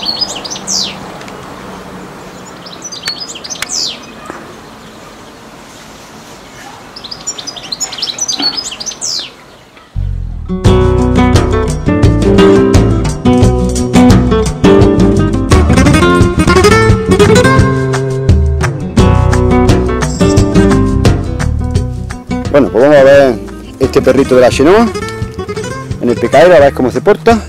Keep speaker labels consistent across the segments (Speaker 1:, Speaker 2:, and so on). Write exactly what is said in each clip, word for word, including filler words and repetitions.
Speaker 1: Bueno, pues vamos a ver este perrito de la Xenoa en el picadero, a ver cómo se porta.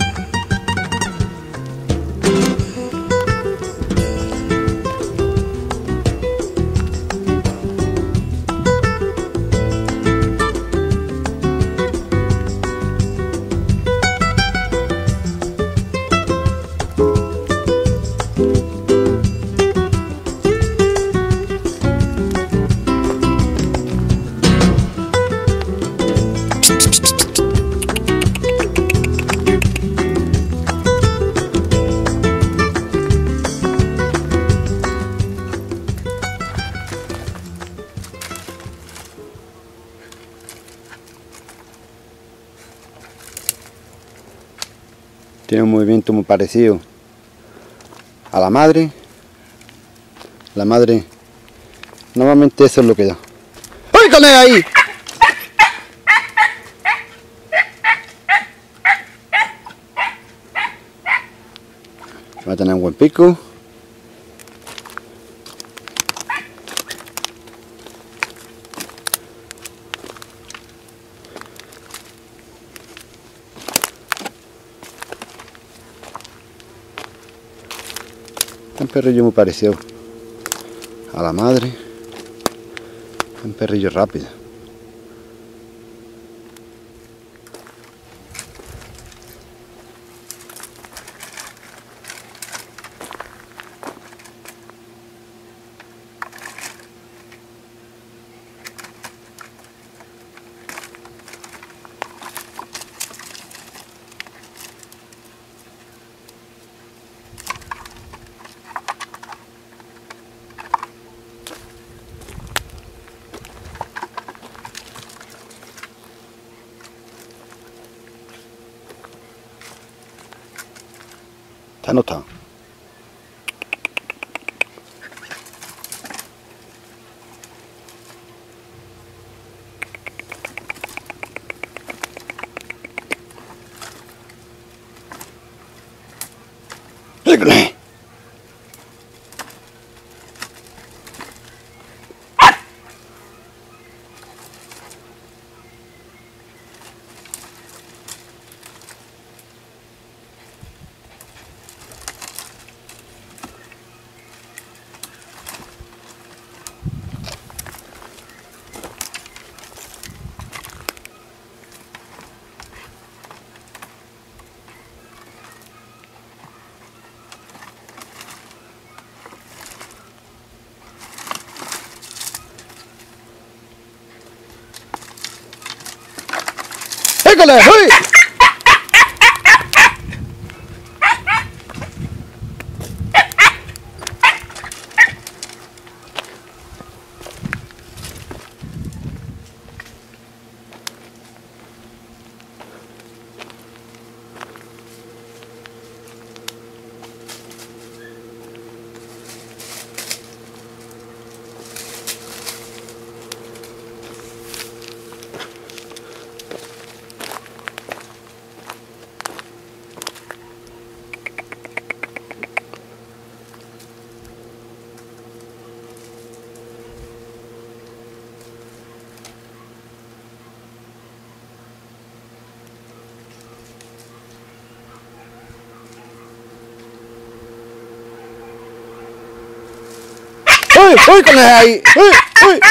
Speaker 1: Tiene un movimiento muy parecido a la madre. La madre, normalmente eso es lo que da. ¡Ay, con él ahí! Va a tener un buen pico. Un perrillo muy parecido a la madre, un perrillo rápido. Está anotado. ¡Égale! ¡Égale! ¡Uy! ¡Uy! ¡Uy! ¡Con él ahí! ¡Uy! ¡Uy!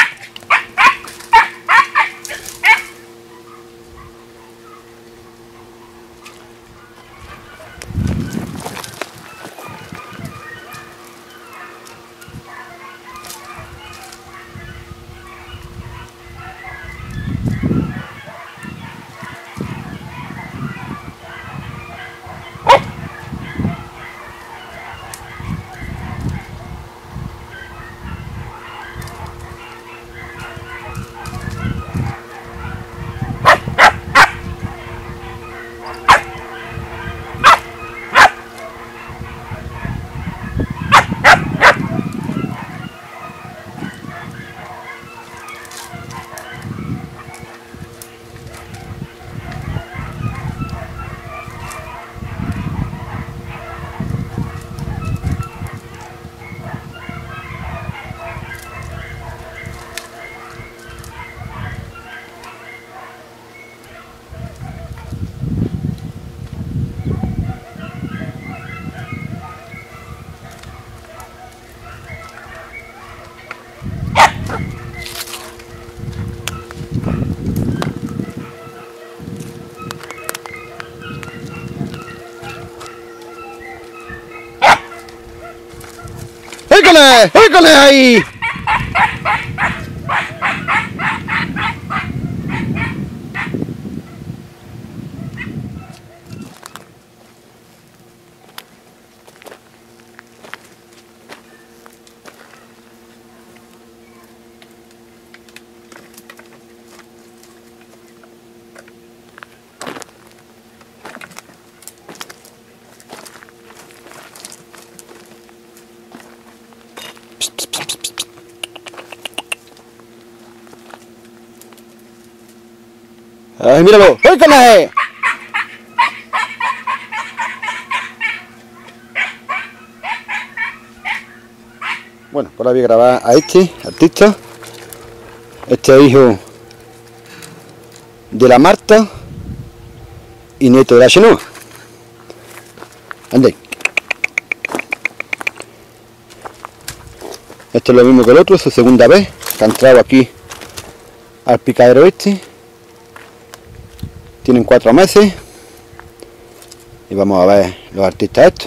Speaker 1: con él! ¡Voy con él ahí! ¡Ay, míralo! ¡Voy con él! Bueno, por ahora voy a grabar a este artista. Este es hijo de la Marta y nieto de la Xenúa. Ande. Esto es lo mismo que el otro, es su segunda vez que ha entrado aquí al picadero este. Tienen cuatro meses y vamos a ver los artistas estos.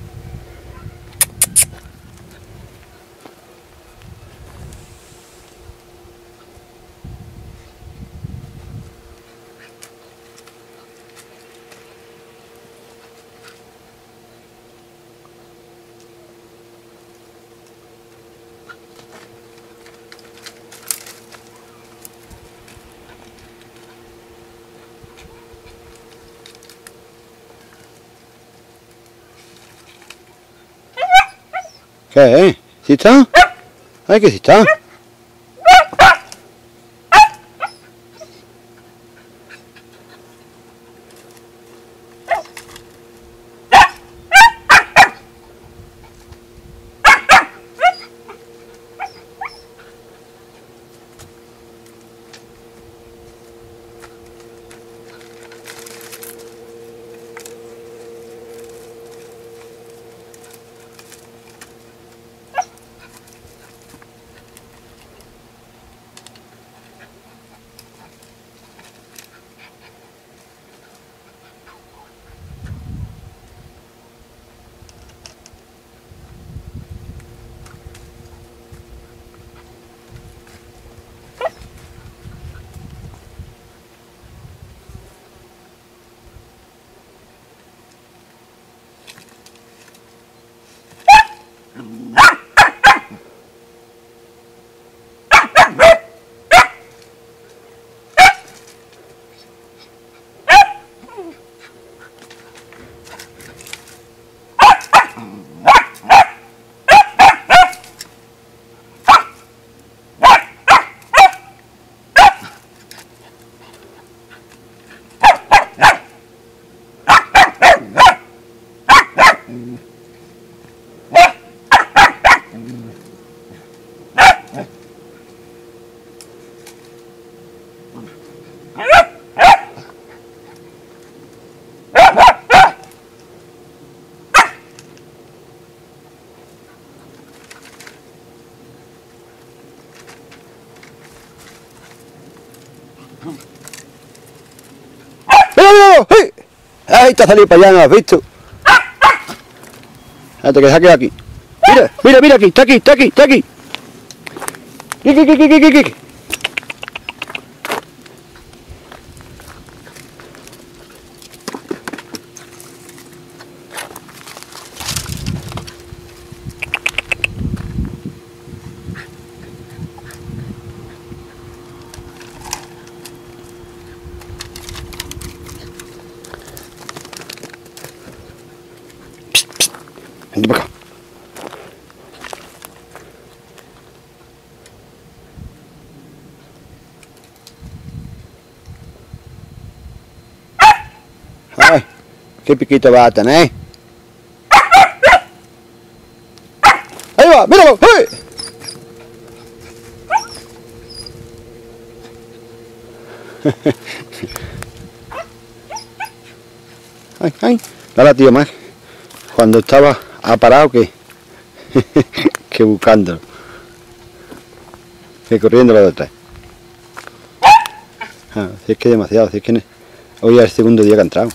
Speaker 1: ¿Qué es? ¿Sí está? Ay, que sí está. ¡Míralo! ¡Hey! ¡Ahí te ha salido para allá! ¿No lo has visto? Espérate que se ha quedado aquí. Mira, mira, mira aquí, está aquí, está aquí, está aquí. Aquí, aquí, aquí, aquí, aquí. Vente para acá. Ay, qué piquito va a tener. Ahí va, míralo. ¡Hey! Ay, ay. Dale, tío, más. Cuando estaba ha parado que que buscándolo, que corriendo lo detrás. Ah, si es que demasiado, si es que hoy es el segundo día que ha entrado.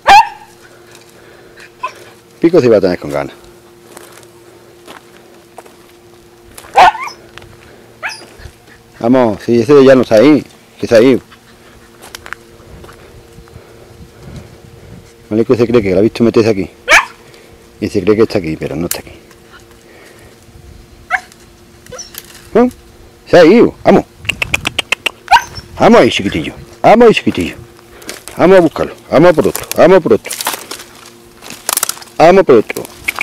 Speaker 1: Pico si va a tener con ganas. Vamos, si ese ya no está ahí, que está ahí. Malico se cree que lo ha visto meterse aquí. Y se cree que está aquí, pero no está aquí. ¿Eh? Se ha ido, vamos. Vamos ahí, chiquitillo. Vamos ahí, chiquitillo. Vamos a buscarlo. Vamos por otro. Vamos por otro. Vamos por otro.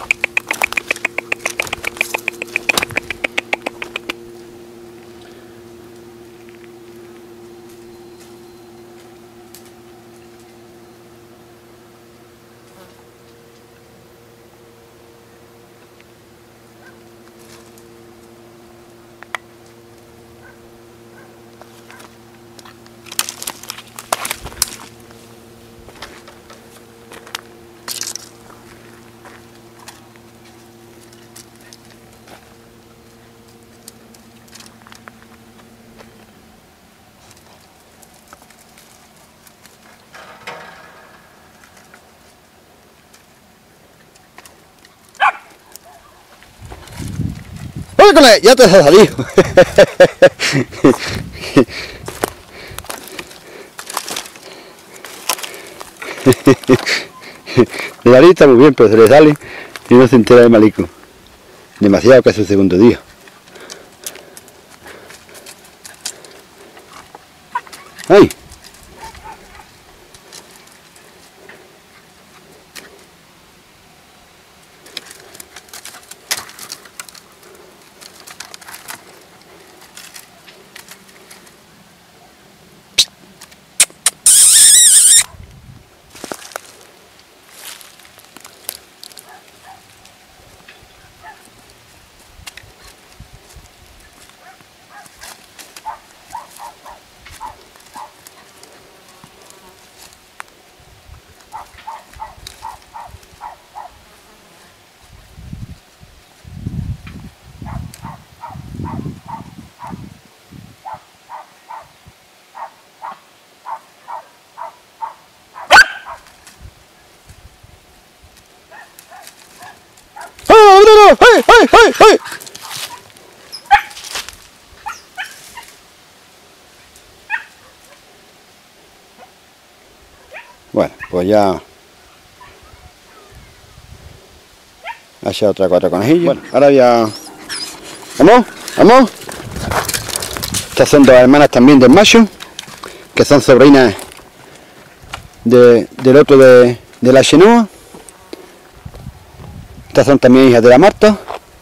Speaker 1: Ya te has salido. Le salí está muy bien, pero se le sale y no se entera de Malico. Demasiado que es su segundo día. ¡Ay! ¡Ay, ay, ay, ay! Bueno, pues ya ha hecho otra cuatro conejillos. Bueno, ahora ya... ¿Vamos? ¿Vamos? Estas son dos hermanas también del macho, que son sobrinas de, del otro de, de la Xenúa. Estas son también hijas de la Marta.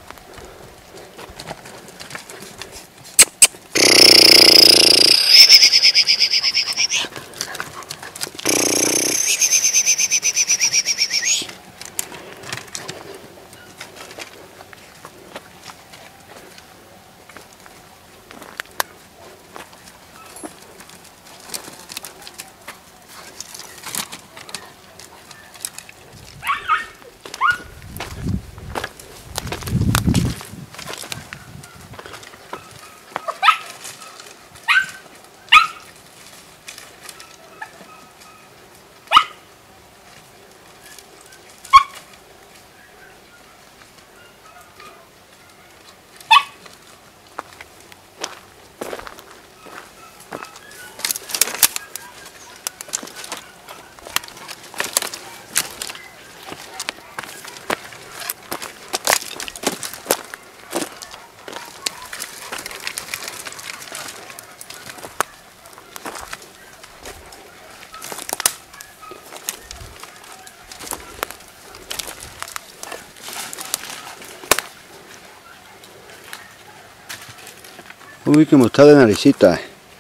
Speaker 1: Uy, como está de naricita.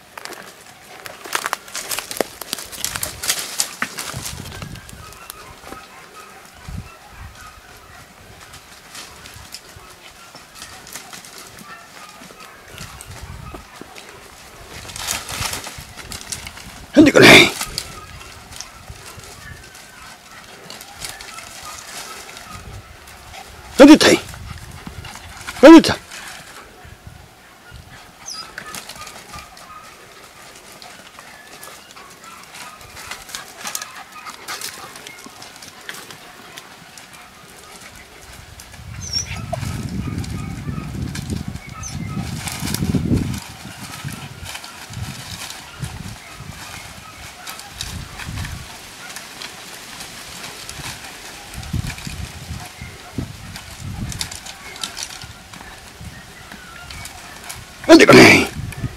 Speaker 1: ¿Dónde con él? ¿Dónde está ahí? ¿Dónde está? ¡Ande con él!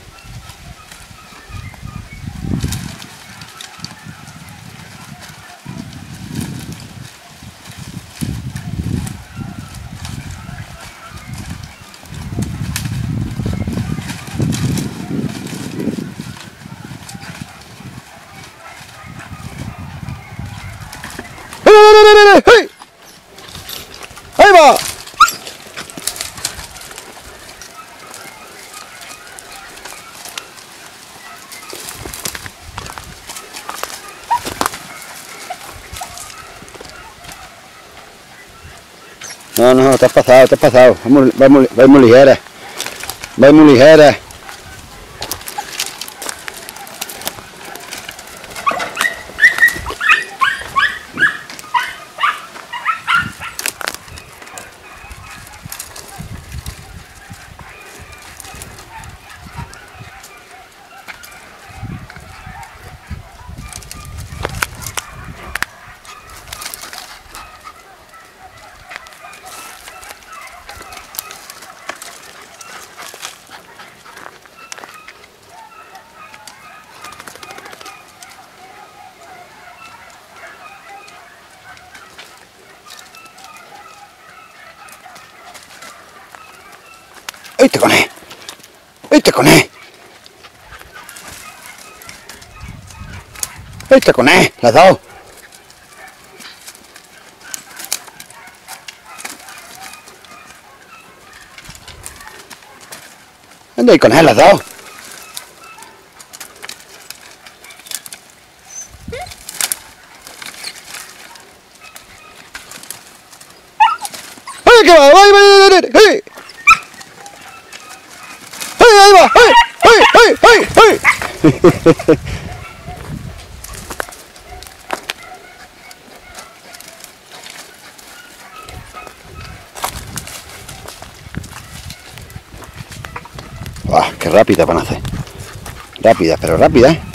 Speaker 1: ¡Hey! ¡Ahí va! No, no, te has pasado, te has pasado. Va muy, va muy, va muy ligera. Va muy ligera. ¡Este con él! ¡Este con él! ¡Este con él! ¡Las dos! ¡Anda ahí con él, las dos! ¡Ay, que va! ¡Ay, ay, ay, ay! ¡Ahí va! ¡Ay! ¡Ay! ¡Ay! ¡Ay! ¡Ay! ¡Ah! ¡Qué rápida van a hacer! Rápida, pero rápida, ¿eh?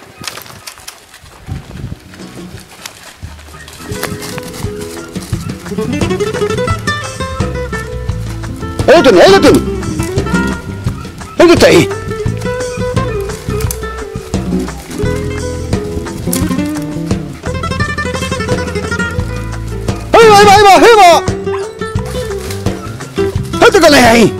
Speaker 1: ¡Ahí lo tiene! ¡Ahí lo tiene! ¿Dónde está ahí? ¡Ahí va, ahí va, ahí va, ahí va! ¡Dónde con él ahí!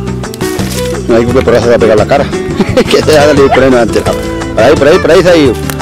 Speaker 1: No hay que por eso va a pegar la cara. Que te haga el problema antes. Por ahí, por ahí, por ahí, ahí.